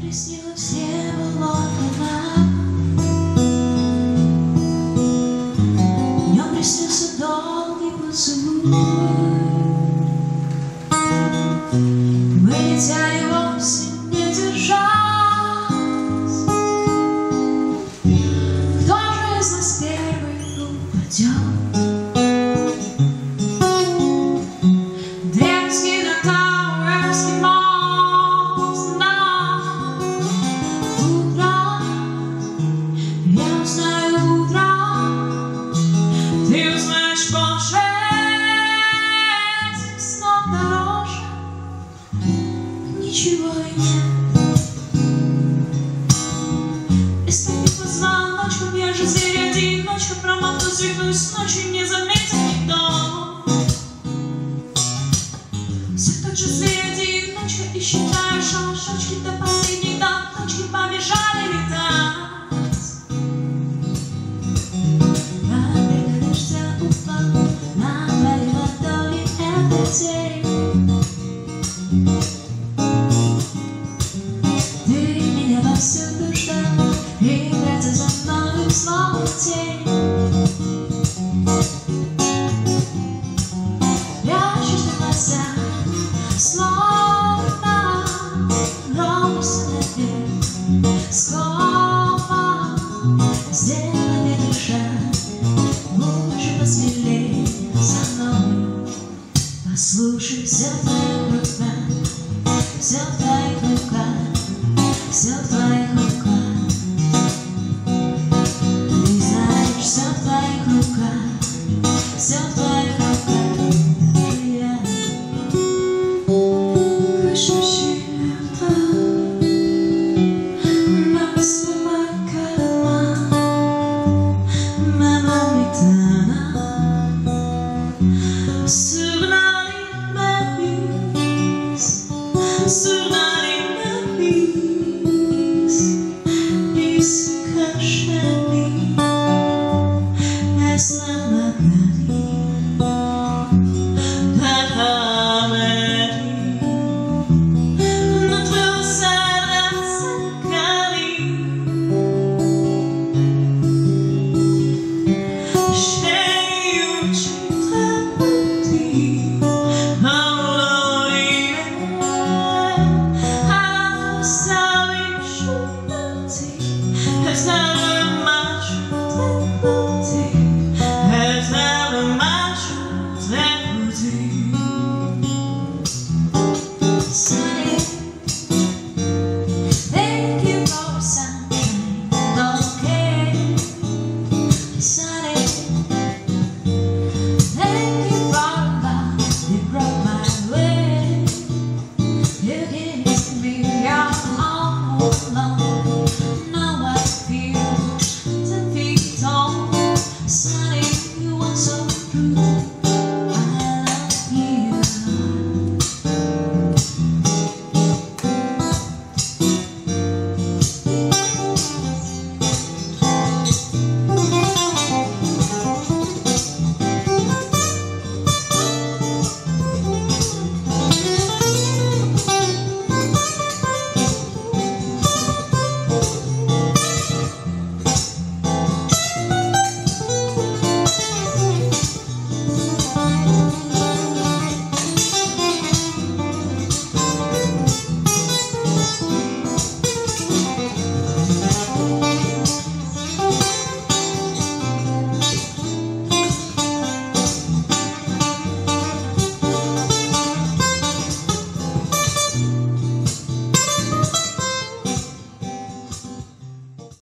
приснилось небо луна. Мне приснился долгий поцелуй. Мы летели вовсе не держась. Кто же из нас первый упадет? Ничего и нет. Если не позвал ночью, я же зверь одиночка, промахну, свихнусь ночью, не заметит никто. Все тот же зверь одиночка, и считаю шашечки до последней точки, побежали летать. Капелька дождя упала на твои ладони, это день. Повсюду ждал, и где-то за мною словно тень. Прячешь на глаза, словно робишься на дверь. Скоро сделай первый шаг, лучше посмелее со мной. Послушай, все в твоих руках, все в твоих руках. Все в твоих руках. Ты знаешь, все в твоих руках. Все в твоих руках. Даже я хочу чего-то. Максима карма. Мама митана. Sur la ligne sur la you give me